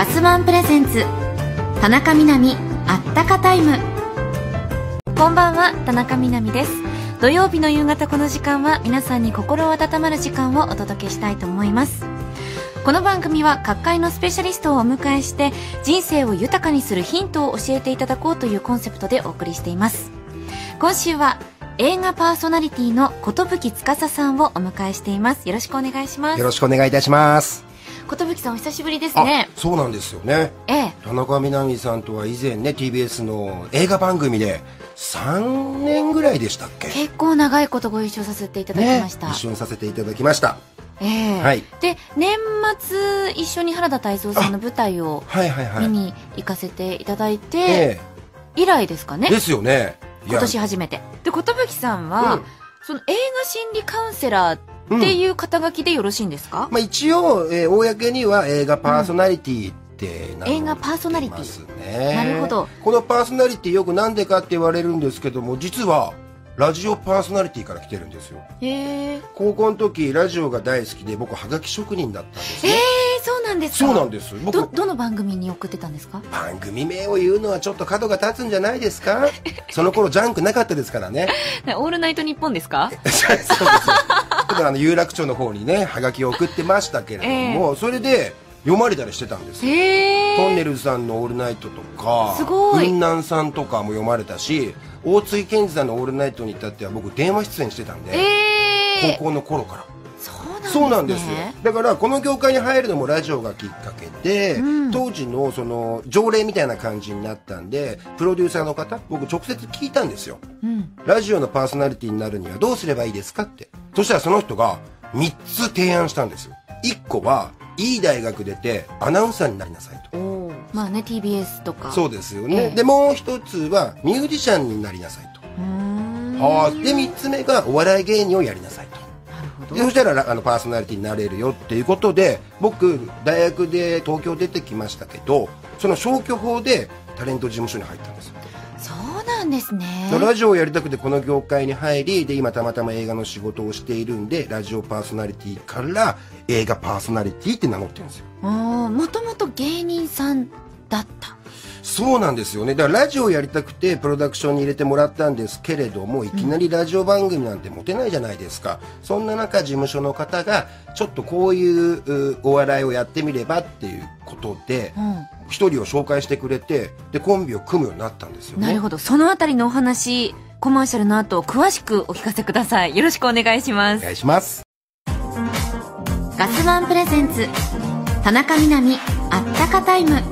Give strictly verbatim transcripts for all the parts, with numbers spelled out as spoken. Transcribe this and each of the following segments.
ガスワンプレゼンツ田中みな実あったかタイム。こんばんは、田中みな実です。土曜日の夕方この時間は皆さんに心温まる時間をお届けしたいと思います。この番組は各界のスペシャリストをお迎えして人生を豊かにするヒントを教えていただこうというコンセプトでお送りしています。今週は映画パーソナリティの寿司さんをお迎えしています。よろしくお願いします。 よろしくお願いいたします。 寿さんお久しぶりですね。 あ、そうなんですよね、 ええ、 田中みな実さんとは以前ね ティービーエス の映画番組でさんねんぐらいでしたっけ。 結構長いことご一緒させていただきました、 ね、一緒にさせていただきました。 ええ、はい、で年末一緒に原田泰造さんの舞台を見に行かせていただいて、はいはいはい、以来ですかね。 ですよね。 今年初めてで、寿さんは、うん、その映画心理カウンセラーっていう肩書きでよろしいんですか。 うん、まあ、一応、えー、公には映画パーソナリティって名乗ってますね、うん、映画パーソナリティ。 なるほど。 このパーソナリティよくなんでかって言われるんですけども、実はラジオパーソナリティから来てるんですよ。 へー。 高校の時ラジオが大好きで僕はがき職人だったんですね。 えー、そうなんですか。 そうなんです。僕ど, どの番組に送ってたんですか。 番組名を言うのはちょっと角が立つんじゃないですか。その頃ジャンクなかったですからね。 オールナイトニッポンですか。 そうですよ。あの有楽町の方にねはがきを送ってましたけれども、えー、それで読まれたりしてたんですよ。 へー。 トンネルズさんのオールナイトとか、 すごい。 雲南さんとかも読まれたし、大津健二さんのオールナイトに至っては僕電話出演してたんで、 えー、 高校の頃から。 そうなんですね。 そうなんですよ。だからこの業界に入るのもラジオがきっかけで、うん、当時のその条例みたいな感じになったんで、プロデューサーの方僕直接聞いたんですよ、うん、ラジオのパーソナリティになるにはどうすればいいですかって。そしたらその人がみっつ提案したんですよ。いっこはいい大学出てアナウンサーになりなさいと。 お、まあね ティービーエス とか。 そうですよね、ええ、でもう一つはミュージシャンになりなさいと。うーん、はあ。でみっつめがお笑い芸人をやりなさいと。 なるほど。 でそしたらあのパーソナリティになれるよっていうことで、僕大学で東京出てきましたけど、その消去法でタレント事務所に入ったんですよ。 そうなんですね。 ラジオをやりたくてこの業界に入り、で今たまたま映画の仕事をしているんで、ラジオパーソナリティから映画パーソナリティって名乗ってるんですよ。 もともと芸人さんだった。 そうなんですよね。だからラジオをやりたくてプロダクションに入れてもらったんですけれども、いきなりラジオ番組なんて持てないじゃないですか、うん、そんな中事務所の方がちょっとこういうお笑いをやってみればっていうことで、一、うん、人を紹介してくれて、でコンビを組むようになったんですよね。 なるほど。そのあたりのお話、コマーシャルの後詳しくお聞かせください。よろしくお願いします。 お願いします。 ガスワンプレゼンツ田中みな実あったかタイム。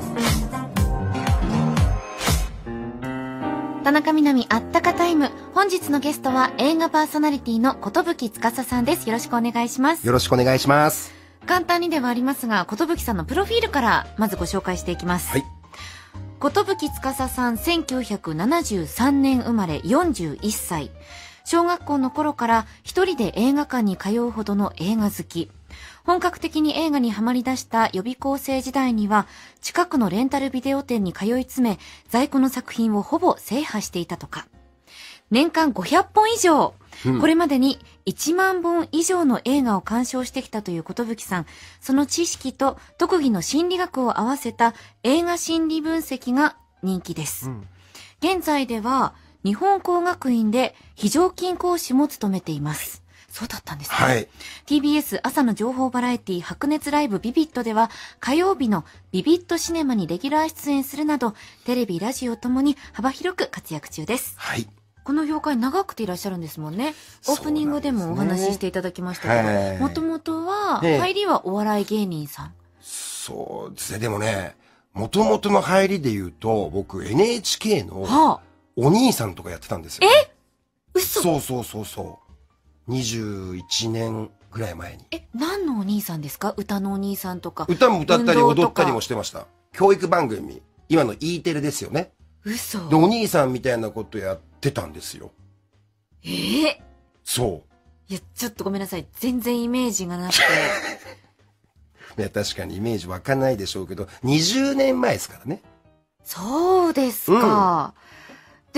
田中みな実あったかタイム。本日のゲストは映画パーソナリティの寿司さんです。よろしくお願いします。 よろしくお願いします。 簡単にではありますが、寿さんのプロフィールからまずご紹介していきます。はい。寿司さんせんきゅうひゃくななじゅうさんねん生まれ、よんじゅういっさい。小学校の頃から一人で映画館に通うほどの映画好き。本格的に映画にはまり出した予備校生時代には、近くのレンタルビデオ店に通い詰め、在庫の作品をほぼ制覇していたとか。年間ごひゃっぽん以上、うん、これまでにいちまんぼん以上の映画を鑑賞してきたという寿さん。その知識と特技の心理学を合わせた映画心理分析が人気です。うん、現在では日本工学院で非常勤講師も務めています。そうだったんですね。はい。ティービーエス 朝の情報バラエティ白熱ライブビビットでは火曜日のビビットシネマにレギュラー出演するなど、テレビラジオともに幅広く活躍中です。はい。この業界長くていらっしゃるんですもんね。オープニングでもお話ししていただきましたけど、もともとは入りはお笑い芸人さん。 そうですね。でもね、もともとの入りで言うと僕 エヌエイチケー のお兄さんとかやってたんですよ。 え？嘘？ そうそうそうそう。にじゅういちねんぐらい前に。 え、何のお兄さんですか？歌のお兄さんとか。 歌も歌ったり踊ったりもしてました。教育番組。今の E テレですよね。 嘘。で、 お兄さんみたいなことやってたんですよ。 えー、 そう。 いや、ちょっとごめんなさい。全然イメージがなくて。 いや、確かにイメージ湧かないでしょうけど、にじゅうねんまえですからね。 そうですか。うん、で、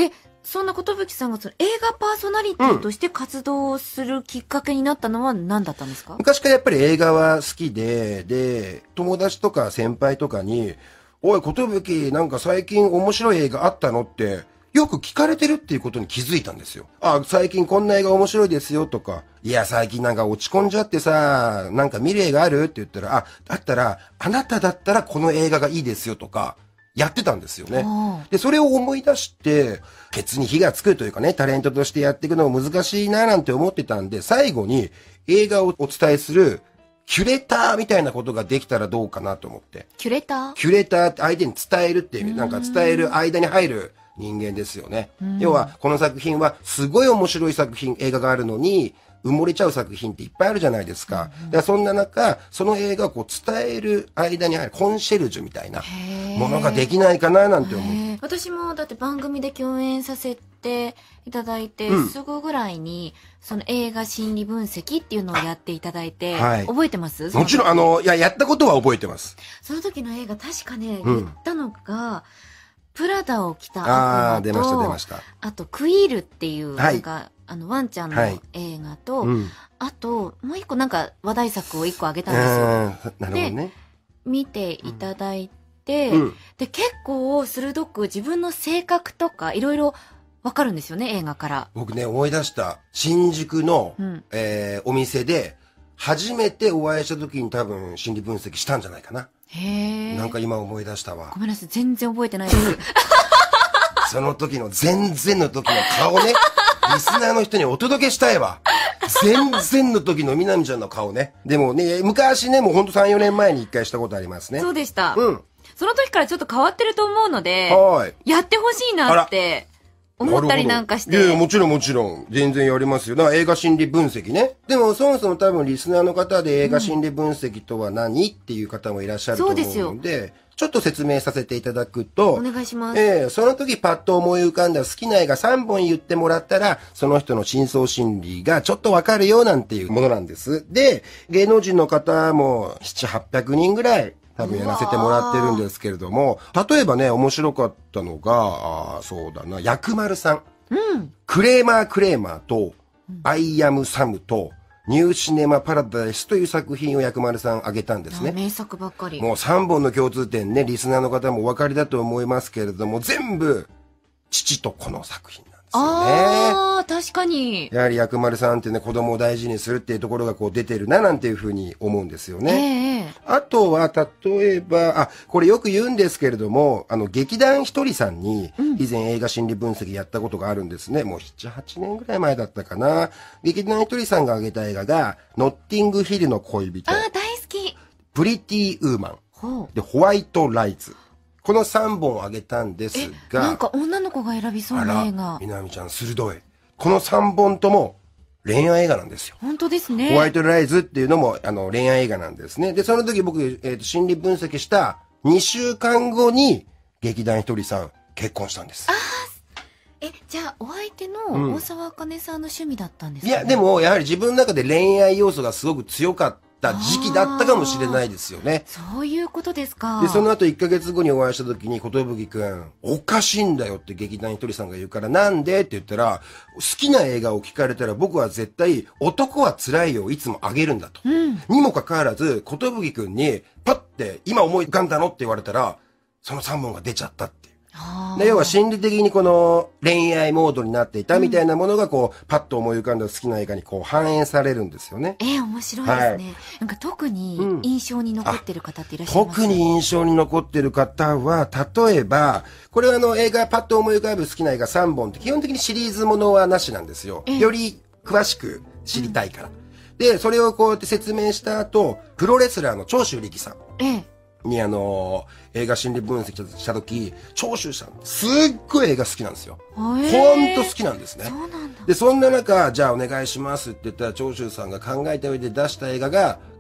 そんな寿さんがその映画パーソナリティとして活動するきっかけになったのは何だったんですか？ 昔からやっぱり映画は好きで、で、友達とか先輩とかに、おい、寿なんか最近面白い映画あったのって、よく聞かれてるっていうことに気づいたんですよ。あ、最近こんな映画面白いですよとか、いや、最近なんか落ち込んじゃってさ、なんか見る映画あるって言ったら、あ、だったら、あなただったらこの映画がいいですよとか、やってたんですよね。で、それを思い出して、ケツに火がつくというかね、タレントとしてやっていくのも難しいななんて思ってたんで、最後に映画をお伝えする、キュレーターみたいなことができたらどうかなと思って。 キュレーター？ キュレーターって相手に伝えるっていう、なんか伝える間に入る人間ですよね。要は、この作品はすごい面白い作品、映画があるのに、埋もれちゃう作品っていっぱいあるじゃないですか。だからそんな中、その映画をこう伝える間に入るコンシェルジュみたいなものができないかななんて思う。 私もだって番組で共演させていただいて、うん、すぐぐらいに、その映画心理分析っていうのをやっていただいて、はい、覚えてます？ もちろん、あの、いや、やったことは覚えてます。 その時の映画確かね、言ったのが、うんプラダを着た悪魔と、 あ出ました出ました。 あとクイールっていう、なんか、はい、あのワンちゃんの映画と、はいうん、あともう一個なんか話題作を一個あげたんですよ。 なるほどね。 で、見ていただいて、うん、で結構鋭く自分の性格とかいろいろわかるんですよね映画から。 僕ね思い出した新宿の、うんえー、お店で初めてお会いした時に多分心理分析したんじゃないかな。へなんか今思い出したわ。 ごめんなさい、全然覚えてないです。 その時の全然の時の顔ね、リスナーの人にお届けしたいわ。全然の時のみなみちゃんの顔ね。でもね、昔ね、もうほんとさん、よねんまえに一回したことありますね。 そうでした。 うん。 その時からちょっと変わってると思うので、はい。やってほしいなって。思ったりなんかして。 いやいや、もちろんもちろん。全然やりますよ。だから映画心理分析ね。でもそもそも多分リスナーの方で映画心理分析とは何、うん、っていう方もいらっしゃると思うので、そうですよ。ちょっと説明させていただくと。 お願いします。 えー、その時パッと思い浮かんだ好きな映画さんぼん言ってもらったら、その人の深層心理がちょっとわかるよなんていうものなんです。で、芸能人の方もななひゃく、はっぴゃくにんぐらい、多分やらせてもらってるんですけれども、例えばね、面白かったのが、あそうだな、薬丸さん。うん、クレーマークレーマーと、うん、アイアムサムと、ニューシネマパラダイスという作品を薬丸さん挙げたんですね。 名作ばっかり。 もうさんぼんの共通点ね、リスナーの方もお分かりだと思いますけれども、全部、父と子の作品なんですよね。 ああ、確かに。 やはり薬丸さんってね、子供を大事にするっていうところがこう出てるな、なんていうふうに思うんですよね。えー、あとは、例えば、あ、これよく言うんですけれども、あの、劇団ひとりさんに、以前映画心理分析やったことがあるんですね。うん、もうなな、はちねんぐらい前だったかな。劇団ひとりさんが挙げた映画が、ノッティングヒルの恋人。 ああ、大好き。 プリティウーマン。ほうで、ホワイトライズ。このさんぼんを挙げたんですが。 なんか女の子が選びそうな映画。 みなみちゃん鋭い。このさんぼんとも恋愛映画なんですよ。 本当ですね。 ホワイトライズっていうのもあの恋愛映画なんですね。で、その時僕、えーと、心理分析したにしゅうかんごに劇団ひとりさん結婚したんです。 ああ。え、じゃあお相手の大沢あかねさんの趣味だったんですかね、 うん、いや、でもやはり自分の中で恋愛要素がすごく強かった。時期だったかもしれないですよね。 そういうことですか。 で、その後いっかげつごにお会いした時に、寿くん、おかしいんだよって劇団ひとりさんが言うから、なんでって言ったら、好きな映画を聞かれたら僕は絶対、男は辛いよをいつもあげるんだと。うん、にもかかわらず、寿くんに、パッて、今思い浮かんだのって言われたら、そのさんぼんが出ちゃったって。で要は心理的にこの恋愛モードになっていたみたいなものがこう、パッと思い浮かんだ好きな映画にこう反映されるんですよね。 えー、面白いですね。はい、なんか特に印象に残ってる方っていらっしゃいますか？ 特に印象に残ってる方は、例えば、これはあの映画パッと思い浮かぶ好きな映画さんぼんって基本的にシリーズものはなしなんですよ。えー、より詳しく知りたいから。うん、で、それをこうやって説明した後、プロレスラーの長州力さん。えーにあのー、映画心理分析した時、長州さんすっごい映画好きなんですよ。ほんと好きなんですね。そうなんだ。で、そんな中、じゃあお願いしますって言ったら長州さんが考えた上で出した映画が、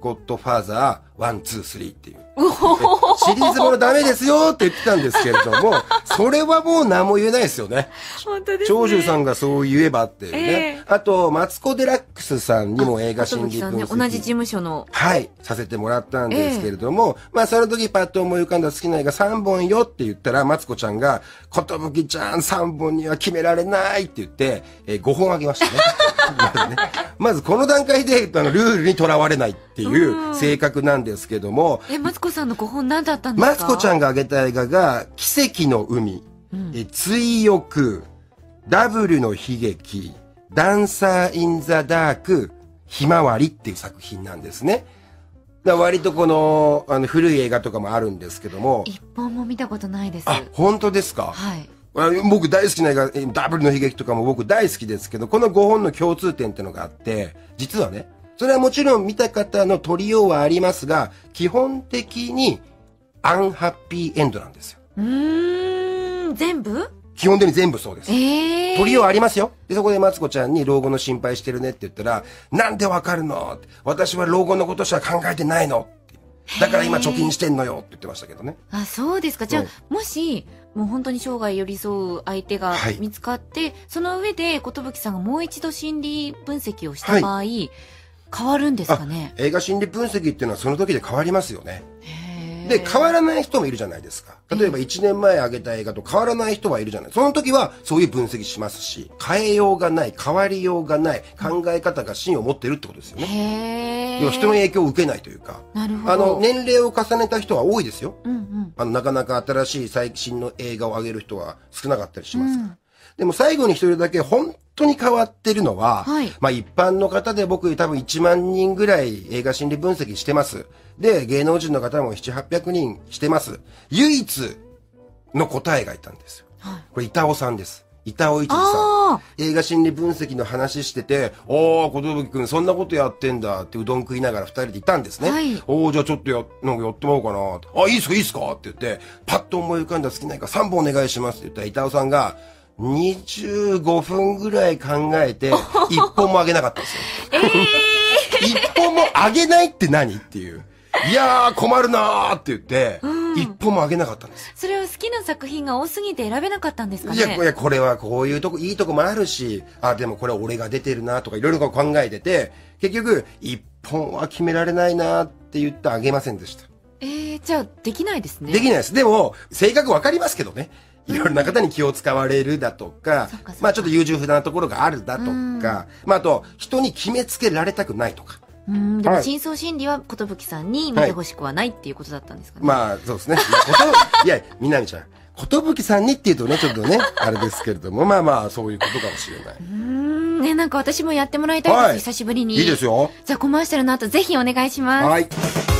ゴッドファーザーワン、ツー、スリーっていう。シリーズものダメですよって言ってたんですけれども、それはもう何も言えないですよね。 本当ですね。 長州さんがそう言えばっていうね。えー、あと、マツコ・デラックスさんにも映画心理分析、 ね、同じ事務所の。 はい、させてもらったんですけれども、えー、まあその時パッと思い浮かんだ好きな映画さんぼんよって言ったら、マツコちゃんが、ことぶきちゃんさんぼんには決められないって言って、えー、ごほんあげましたね。まずね。まずこの段階で、あの、ルールにとらわれないっていう性格なんですけども。 え、マツコさんのごほん何だったんですか？ マツコちゃんが挙げた映画が、奇跡の海、うん、え追憶、ダブルの悲劇、ダンサー・イン・ザ・ダーク、ひまわりっていう作品なんですね。だ割とこの、あの、古い映画とかもあるんですけども。 一本も見たことないです。 あ、本当ですか？ はい。 僕大好きな映画、ダブルの悲劇とかも僕大好きですけど、このごほんの共通点ってのがあって、実はね、それはもちろん見た方の取りようはありますが、基本的にアンハッピーエンドなんですよ。 うーん、全部？ 基本的に全部そうです。 えー、 取りようありますよ。で、そこでマツコちゃんに老後の心配してるねって言ったら、なんでわかるの？私は老後のことしか考えてないの。だから今貯金してんのよって言ってましたけどね。 あ、そうですか。じゃあ、うん、もし、もう本当に生涯寄り添う相手が見つかって、はい、その上で、寿さんがもう一度心理分析をした場合、はい、変わるんですかね？ 映画心理分析っていうのはその時で変わりますよね。で、変わらない人もいるじゃないですか。例えばいちねんまえ上げた映画と変わらない人はいるじゃない。その時はそういう分析しますし、変えようがない、変わりようがない、考え方が芯を持ってるってことですよね。 へー。 要は人の影響を受けないというか。 なるほど。 あの、年齢を重ねた人は多いですよ。 うんうん、 あの、なかなか新しい最新の映画を上げる人は少なかったりしますから。うん、でも最後に一人だけ本当に変わってるのは、はい、まあ一般の方で僕多分いちまんにんぐらい映画心理分析してます。で、芸能人の方もななひゃく、はっぴゃくにんしてます。唯一の答えがいたんですよ。はい、これ板尾さんです。板尾一二さん。映画心理分析の話してて、おー、小峠くんそんなことやってんだってうどん食いながら二人でいたんですね。はい、おー、じゃあちょっとや、なんかやってもらおうかな。あ、いいっすかいいっすかって言って、パッと思い浮かんだ好きな映画さんぼんお願いしますって言ったら板尾さんが、にじゅうごふんぐらい考えて、一本もあげなかったんですよ。えー、一本もあげないって何っていう。いやー困るなーって言って、うん、一本もあげなかったんです。 それは好きな作品が多すぎて選べなかったんですかね？ いや、いやこれはこういうとこ、いいとこもあるし、あ、でもこれ俺が出てるなとかいろいろ考えてて、結局、一本は決められないなって言ってあげませんでした。 えー、じゃあできないですね。 できないです。でも、性格わかりますけどね。いろいろな方に気を使われるだとか、うん、まあちょっと優柔不断なところがあるだとか、うん、まああと、人に決めつけられたくないとか。 うん、でも深層心理は寿さんに見てほしくはないっていうことだったんですかね。 はい、まあそうですね。いや、みなみちゃん、寿さんにっていうとね、ちょっとね、あれですけれども、まあまあそういうことかもしれない。 うーん、ね、なんか私もやってもらいたいです、はい、久しぶりに。 いいですよ。 じゃあコマーシャルの後ぜひお願いします。はい。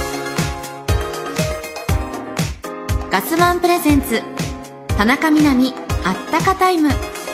ガスマンプレゼンツ、田中みな実、あったかタイム。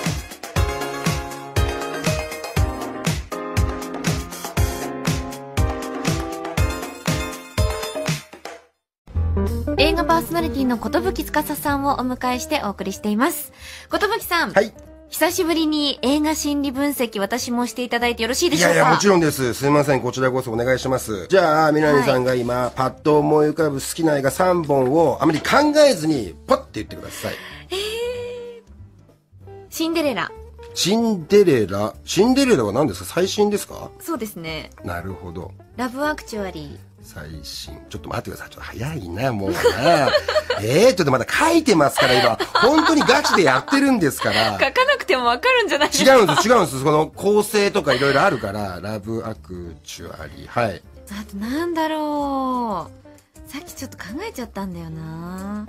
映画パーソナリティの寿司さんをお迎えしてお送りしています。寿さん。はい。久しぶりに映画心理分析私もしていただいてよろしいでしょうか？ いやいや、もちろんです。すいません。こちらこそお願いします。じゃあ、みなみさんが今、はい、パッと思い浮かぶ好きな映画さんぼんをあまり考えずに、ポッて言ってください。 えー、シンデレラ。 シンデレラ。シンデレラは何ですか？最新ですか？ そうですね。 なるほど。 ラブアクチュアリー。 最新。ちょっと待ってください。ちょっと早いな、もうな。えー、ちょっとまだ書いてますから、今。本当にガチでやってるんですから。 書かなくてもわかるんじゃないですか？ 違うんです、違うんです。この構成とかいろいろあるから、ラブアクチュアリー。はい。 あとなんだろう。さっきちょっと考えちゃったんだよな。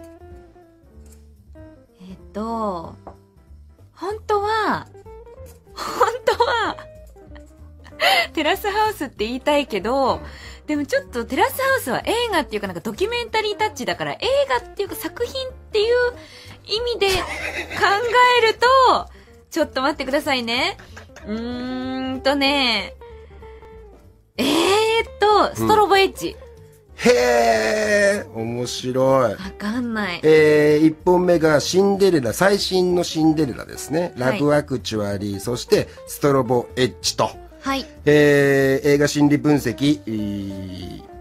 えっと、本当は、本当は、テラスハウスって言いたいけど、でもちょっとテラスハウスは映画っていうかなんかドキュメンタリータッチだから映画っていうか作品っていう意味で考えると、ちょっと待ってくださいね。うーんとね、えーっと、ストロボエッジ。 うん、へー、面白い。 わかんない。 えー、いっぽんめがシンデレラ、最新のシンデレラですね。ラブアクチュアリー、はい、そしてストロボエッジと。 はい。 えー、映画心理分析、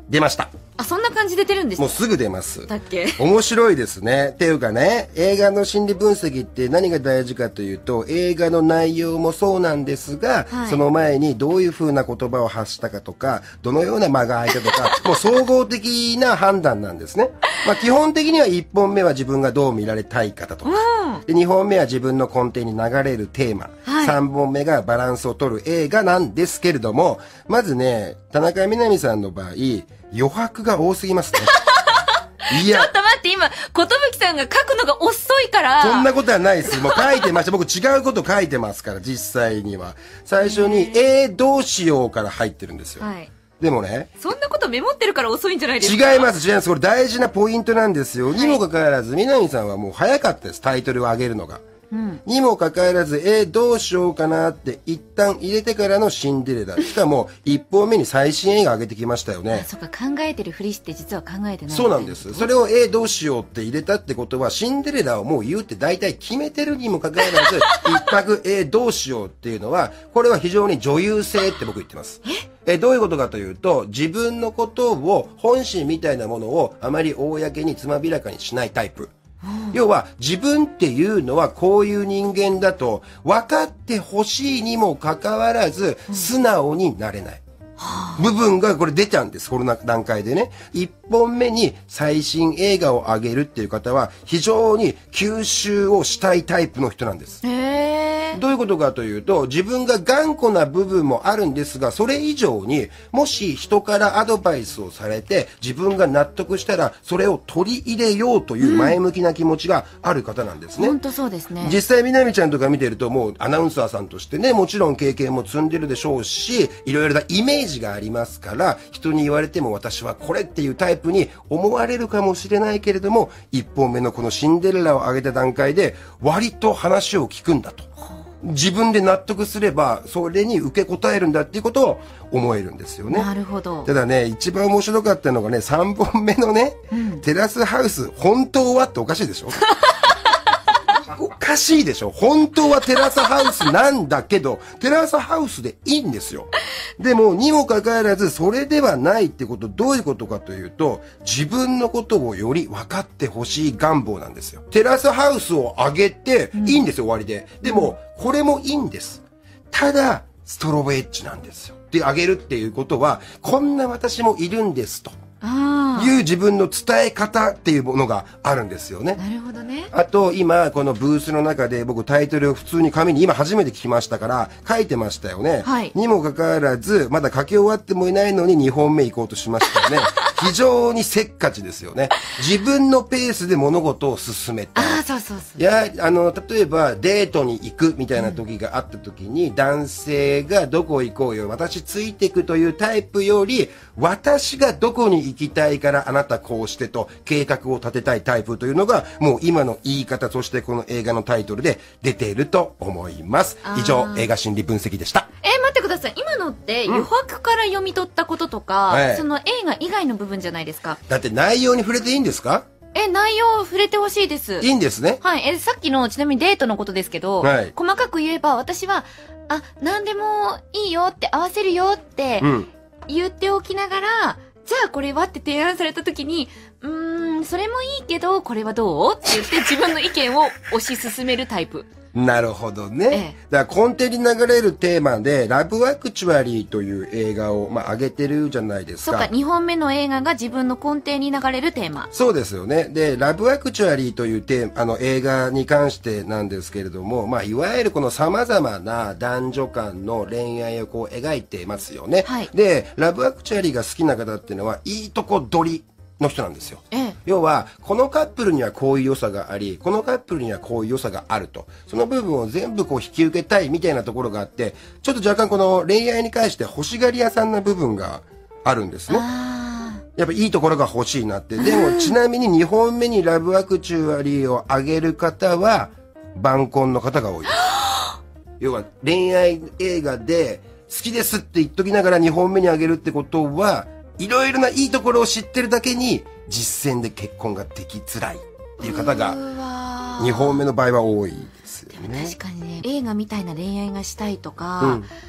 出ました。 あ、そんな感じで出るんですか？ もうすぐ出ます。 だっけ？ 面白いですね。っていうかね、映画の心理分析って何が大事かというと、映画の内容もそうなんですが、はい、その前にどういう風な言葉を発したかとか、どのような間が空いたとか、もう総合的な判断なんですね。まあ基本的にはいっぽんめは自分がどう見られたいかだとか、うん、でにほんめは自分の根底に流れるテーマ、はい、さんぼんめがバランスを取る映画なんですけれども、まずね、田中みな実さんの場合、余白が多すぎますね。 いや。ちょっと待って、今、寿さんが書くのが遅いから。 そんなことはないです。もう書いてました。僕違うこと書いてますから、実際には。最初に、えー、どうしようから入ってるんですよ。はい。でもね。 そんなことメモってるから遅いんじゃないですか？ 違います、違います。これ大事なポイントなんですよ。はい、にもかかわらず、みな実さんはもう早かったです。タイトルを上げるのが。うん、にもかかわらず、えー、どうしようかなって一旦入れてからのシンデレラ。しかも、一本目に最新映画上げてきましたよね。 あ、そっか、考えてるふりして実は考えてない。 そうなんです。それを、えー、どうしようって入れたってことは、シンデレラをもう言うって大体決めてるにもかかわらず、一泊、えー、どうしようっていうのは、これは非常に女優性って僕言ってます。ええどういうことかというと、自分のことを、本心みたいなものをあまり公につまびらかにしないタイプ。要は自分っていうのはこういう人間だと分かってほしいにもかかわらず素直になれない部分がこれ出ちゃうんです。この段階でね。一本目に最新映画を上げるっていう方は非常に吸収をしたいタイプの人なんです。へー。どういうことかというと、自分が頑固な部分もあるんですが、それ以上にもし人からアドバイスをされて自分が納得したらそれを取り入れようという前向きな気持ちがある方なんですね。 本当そうですね。 実際みなみちゃんとか見てるともうアナウンサーさんとしてね、もちろん経験も積んでるでしょうし、いろいろなイメージがありますから、人に言われても私はこれっていうタイプに思われるかもしれないけれども、一本目のこのシンデレラを上げた段階で割と話を聞くんだと。自分で納得すればそれに受け答えるんだっていうことを思えるんですよね。 なるほど。 ただね、一番面白かったのがね、さんぼんめのね、うん、テラスハウス本当はっておかしいでしょおかしいでしょ。本当はテラスハウスなんだけど、テラスハウスでいいんですよ。でも、にもかかわらず、それではないってこと、どういうことかというと、自分のことをより分かってほしい願望なんですよ。テラスハウスを上げて、いいんですよ、終わりで。でも、これもいいんです。ただ、ストロボエッジなんですよ。で、上げるっていうことは、こんな私もいるんですと。いう自分の伝え方っていうものがあるんですよね。 なるほどね。 あと今このブースの中で僕タイトルを普通に紙に今初めて聞きましたから書いてましたよね。はい。にもかかわらずまだ書き終わってもいないのににほんめ行こうとしましたよね。非常にせっかちですよね。自分のペースで物事を進めたい。 ああ、そうそうそう。 いや、あの、例えばデートに行くみたいな時があった時に、うん、男性がどこ行こうよ、私ついてくというタイプより、私がどこに行きたいからあなたこうしてと計画を立てたいタイプというのが、もう今の言い方、そしてこの映画のタイトルで出ていると思います。以上、映画心理分析でした。 えー、待ってください。今のって余白から読み取ったこととか、うん、その映画以外の部分じゃないですか。 だって内容に触れていいんですか？ え、内容触れてほしいです。 いいんですね。 はい。え、さっきのちなみにデートのことですけど、はい、細かく言えば私は、あ、何でもいいよって合わせるよって言っておきながら、うん、じゃあこれはって提案された時に、うーん、それもいいけど、これはどうって言って自分の意見を推し進めるタイプ。 なるほどね。ええ、だから根底に流れるテーマで、ラブアクチュアリーという映画を、まあ、上げてるじゃないですか。 そうか、にほんめの映画が自分の根底に流れるテーマ。 そうですよね。で、ラブアクチュアリーというテーマ、あの、映画に関してなんですけれども、まあ、いわゆるこの様々な男女間の恋愛をこう描いてますよね。はい。で、ラブアクチュアリーが好きな方っていうのは、いいとこ取りの人なんですよ。ええ、要は、このカップルにはこういう良さがあり、このカップルにはこういう良さがあると。その部分を全部こう引き受けたいみたいなところがあって、ちょっと若干この恋愛に関して欲しがり屋さんな部分があるんですね。やっぱいいところが欲しいなって。でも、ちなみににほんめにラブアクチュアリーを上げる方は、晩婚の方が多いです。要は、恋愛映画で好きですって言っときながらにほんめに上げるってことは、いろいろないいところを知ってるだけに実践で結婚ができづらいっていう方がにほんめの場合は多いですよね。 でも確かにね、映画みたいな恋愛がしたいとか、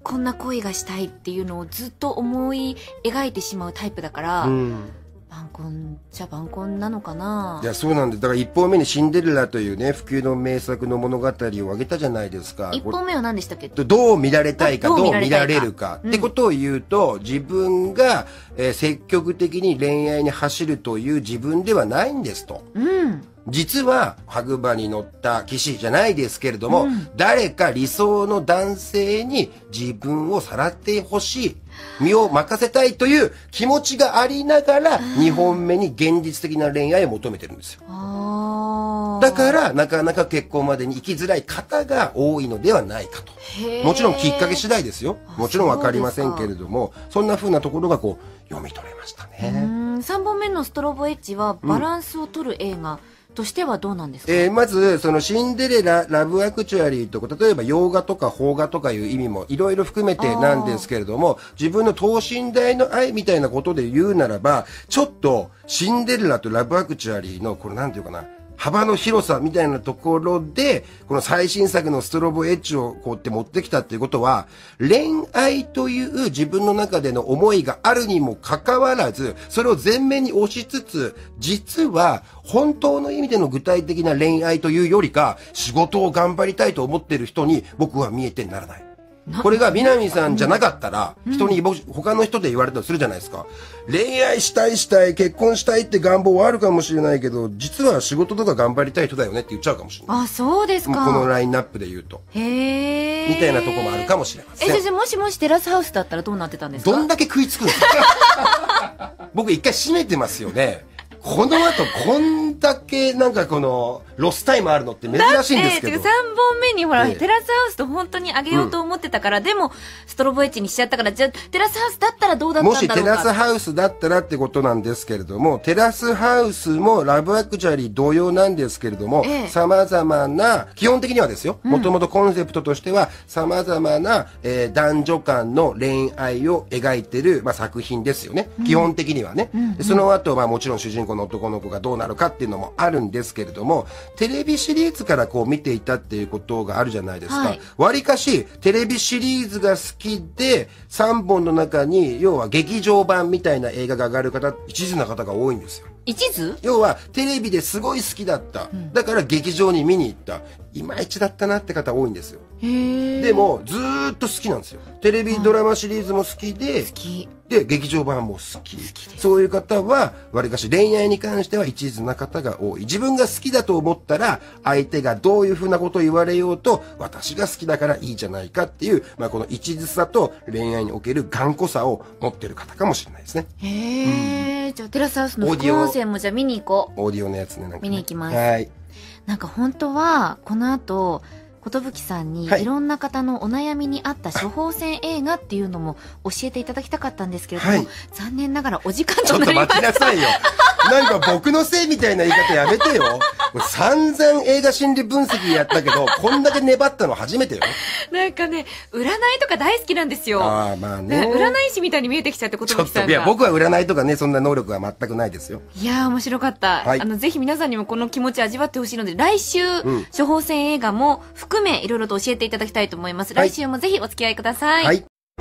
こんな恋がしたいっていうのをずっと思い描いてしまうタイプだから、うん、晩婚じゃ晩婚なのかな。 いや、そうなんです。だから一方目にシンデレラというね、不朽の名作の物語を挙げたじゃないですか。 一方目は何でしたっけ？ どう見られたいか、どう見られるか、うん、ってことを言うと、自分が、えー、積極的に恋愛に走るという自分ではないんですと。うん。実は、白馬に乗った騎士じゃないですけれども、うん、誰か理想の男性に自分をさらってほしい。身を任せたいという気持ちがありながら、にほんめに現実的な恋愛を求めてるんですよ。だから、なかなか結婚までに行きづらい方が多いのではないかと。もちろんきっかけ次第ですよ。もちろんわかりませんけれども、そんな風なところがこう、読み取れましたね。 さんぼんめのストロボエッジはバランスを取る映画。うんとしてはどうなんですか？ えー、まず、そのシンデレラ、ラブアクチュアリーとか、例えば洋画とか邦画とかいう意味もいろいろ含めてなんですけれども、自分の等身大の愛みたいなことで言うならば、ちょっとシンデレラとラブアクチュアリーの、これなんていうかな、幅の広さみたいなところで、この最新作のストロボエッジをこうやって持ってきたっていうことは、恋愛という自分の中での思いがあるにもかかわらず、それを前面に押しつつ、実は本当の意味での具体的な恋愛というよりか、仕事を頑張りたいと思っている人に僕は見えてならない。これが南さんじゃなかったら、人に他の人で言われたとするじゃないですか。恋愛したいしたい、結婚したいって願望はあるかもしれないけど、実は仕事とか頑張りたい人だよねって言っちゃうかもしれない。 あ、そうですか。 このラインナップで言うと。へー。みたいなとこもあるかもしれません。 え、先生、もしもしテラスハウスだったらどうなってたんですか？ どんだけ食いつくんですか？僕一回閉めてますよね。この後こんだけなんかこのロスタイムあるのって珍しいんですけど。 さんぼんめにほら、ええ、テラスハウスと本当にあげようと思ってたから、うん、でもストロボエッジにしちゃったから、じゃあテラスハウスだったらどうだったんだろうか。 もしテラスハウスだったらってことなんですけれども、テラスハウスもラブアクチュアリー同様なんですけれども、ええ、様々な、基本的にはですよ、もともとコンセプトとしては様々な、えー、男女間の恋愛を描いてる、まあ、作品ですよね。うん、基本的にはね。うんうん、その後、まあもちろん主人公の男の子がどうなるかっていうのもあるんですけれども、テレビシリーズからこう見ていたっていうことがあるじゃないですか。はい、割かしテレビシリーズが好きでさんぼんの中に要は劇場版みたいな映画が上がる方、一途な方が多いんですよ。 一途？ 要はテレビですごい好きだった、うん、だから劇場に見に行った、いまいちだったなって方多いんですよ。へでもずーっと好きなんですよ。テレビドラマシリーズも好きで、好きで劇場版も好き。好きです。そういう方はわりかし恋愛に関しては一途な方が多い。自分が好きだと思ったら相手がどういうふうなことを言われようと、私が好きだからいいじゃないかっていう、まあ、この一途さと恋愛における頑固さを持ってる方かもしれないですね。 へえ、うん、じゃあテラスハウスの副音声もじゃあ見に行こう。オーディオのやつね、なんかね、 見に行きます。 はい。 なんか本当はこの後寿さんにいろんな方のお悩みに合った処方箋映画っていうのも教えていただきたかったんですけれども、はい、残念ながらお時間となりました。 ちょっと待ちなさいよ。なんか僕のせいみたいな言い方やめてよ。散々映画心理分析やったけど、こんだけ粘ったの初めてよ。 なんかね、占いとか大好きなんですよ。 ああ、まあね。 占い師みたいに見えてきちゃって、寿さんが。ちょっと、 いや、僕は占いとかね、そんな能力は全くないですよ。 いやー、面白かった。はい、あの、ぜひ皆さんにもこの気持ち味わってほしいので、来週、うん、処方箋映画も含め、いろいろと教えていただきたいと思います。来週もぜひお付き合いください。はい。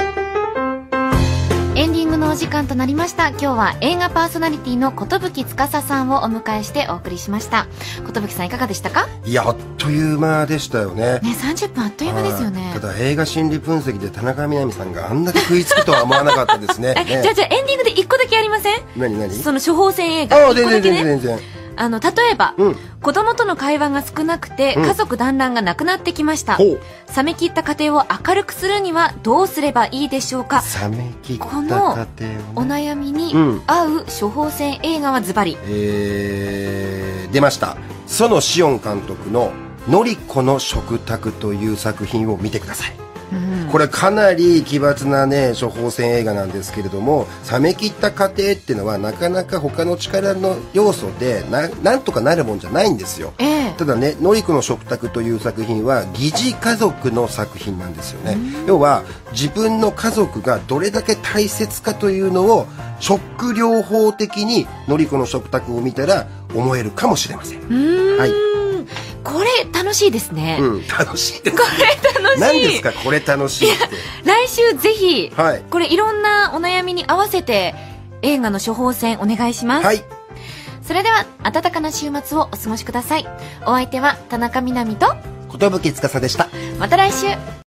エンディングのお時間となりました。今日は映画パーソナリティの寿司さんをお迎えしてお送りしました。寿さんいかがでしたか？ いや、あっという間でしたよね。 ね、さんじゅっぷんあっという間ですよね。 ただ映画心理分析で田中みな実さんがあんだけ食いつくとは思わなかったですね。 ね、じゃあじゃあエンディングでいっこだけありません？ 何何？ その処方箋映画。 ああ、全然全然全然。 あの、例えば、うん、子供との会話が少なくて、家族団らんがなくなってきました。冷め切った家庭を明るくするにはどうすればいいでしょうか？ 冷め切った家庭を、ね、 このお悩みに合う処方箋映画はズバリ。 えー、出ました。園子音監督ののりこの食卓という作品を見てください。うん、これかなり奇抜なね処方箋映画なんですけれども、冷め切った家庭っていうのはなかなか他の力の要素で な, なんとかなるもんじゃないんですよ、えー、ただね、のりこの食卓という作品は疑似家族の作品なんですよね。要は自分の家族がどれだけ大切かというのをショック療法的にのりこの食卓を見たら思えるかもしれません。はい、 これ楽しいですね。 うん、楽しいです。 これ楽しい。 何ですかこれ楽しいって。 来週ぜひ、 はい、 これいろんなお悩みに合わせて映画の処方箋お願いします。 はい。 それでは暖かな週末をお過ごしください。お相手は田中みな実と寿司でした。 また来週。